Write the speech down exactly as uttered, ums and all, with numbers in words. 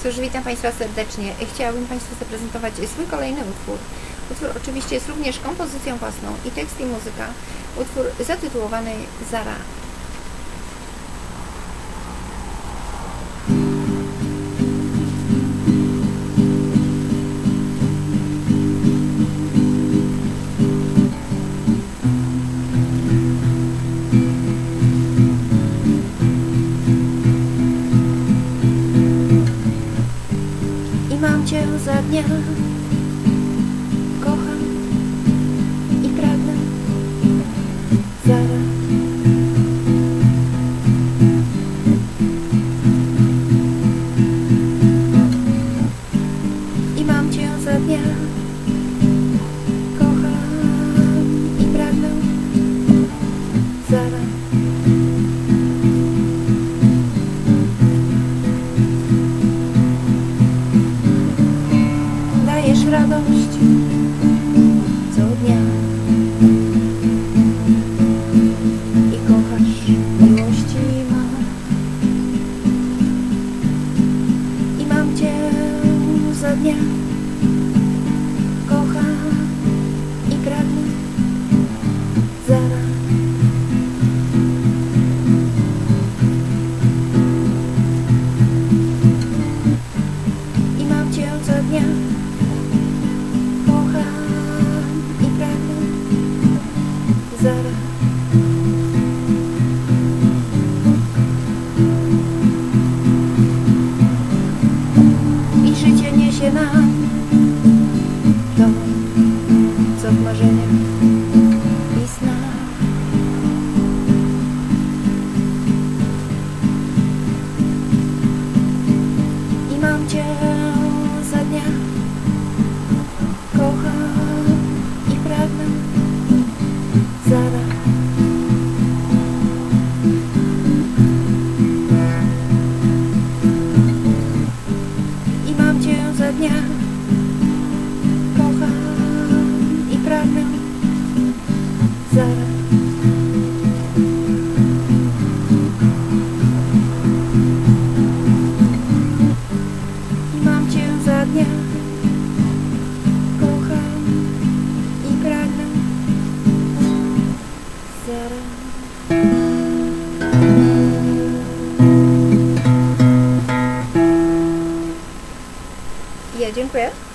Cóż, witam Państwa serdecznie. Chciałabym Państwu zaprezentować swój kolejny utwór. Utwór oczywiście jest również kompozycją własną i tekst i muzyka. Utwór zatytułowany Zara. Mam Cię za dnia, kocham i pragnę Zara. I mam Cię za dnia, kocham i pragnę Zara. Dajesz radość co dnia i kochasz miłości ma. I mam Cię za dnia, kocham i pragnę Zara. I mam Cię za dnia, Zara. I życie niesie nam to, co w marzeniach i snach. I mam Cię za dnia, kocham i pragnę Zara. I mam Cię za dnia, kocham i pragnę Zara. I mam Cię za dnia, kocham i pragnę Zara. Ja dziękuję.